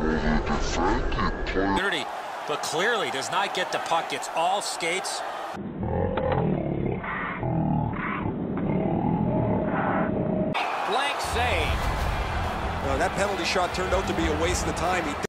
But clearly does not get the puck. It's all skates. Blank save. That penalty shot turned out to be a waste of time.